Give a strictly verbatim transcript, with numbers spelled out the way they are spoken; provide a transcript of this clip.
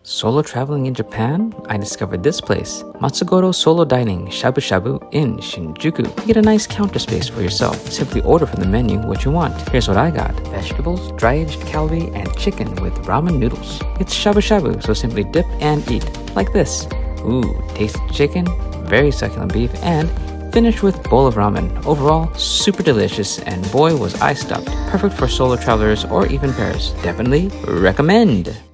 Solo traveling in Japan? I discovered this place, Matsugoro Solo Dining Shabu Shabu in Shinjuku. You get a nice counter space for yourself. Simply order from the menu what you want. Here's what I got. Vegetables, dry-aged kalbi, and chicken with ramen noodles. It's shabu shabu, so simply dip and eat. Like this. Ooh, tasty chicken, very succulent beef, and finish with bowl of ramen. Overall, super delicious, and boy was I stuffed. Perfect for solo travelers or even pairs. Definitely recommend!